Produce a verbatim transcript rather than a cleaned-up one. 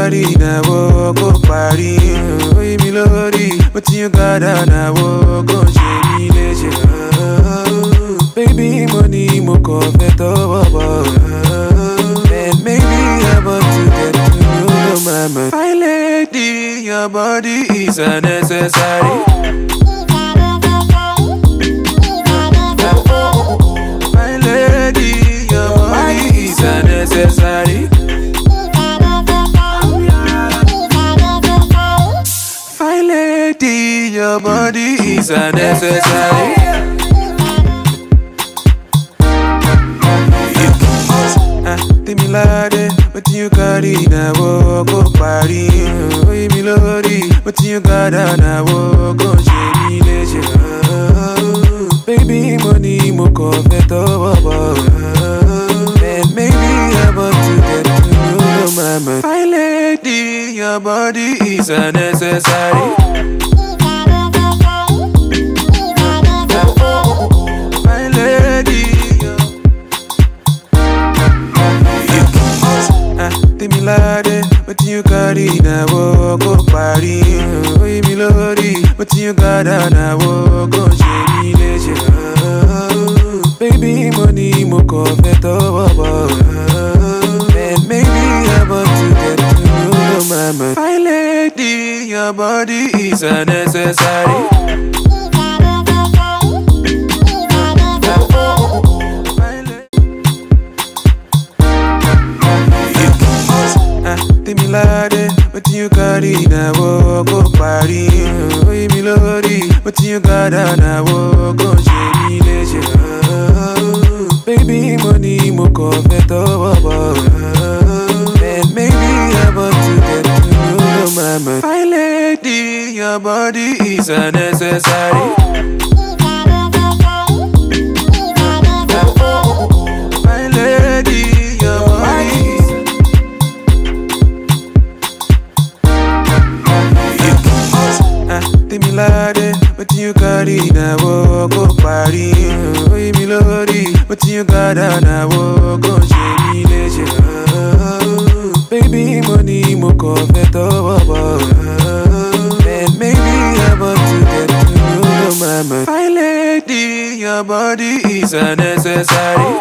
carry now, go party. Oh, me lordy, what you got now, go share me leisure. Baby, money, mo confeto, and maybe I'm about to get to know mama. My lady, your body is unnecessary. My lady, your body is unnecessary. My lady, your body is unnecessary. Tell me lade, what you carry now, go party. Oh, me lordy, what you got now, go share me leisure. Baby, money, mo confeto, and maybe I'm about to get to know mama. My lady, your body is unnecessary. My lady. Tell me lade, what you carry now, go party. Oh, me lordy, what you got now, go share me leisure. Baby, money, mo confeto, and maybe I'm about to get to know mama. My lady, your body is unnecessary. Tell me lade, what you carry now, go party. Oh, me lordy, what you got now, go share me leisure. Baby, money, mo confeto, and maybe I'm about to get to know mama. My lady, your body is unnecessary. My lady, your body is Tell me lade, what you carry now, go party. Oh, me lordy, what you got now, go share me leisure. Baby, money, mo confeto, and maybe I'm about to get to know mama. My lady, your body is unnecessary.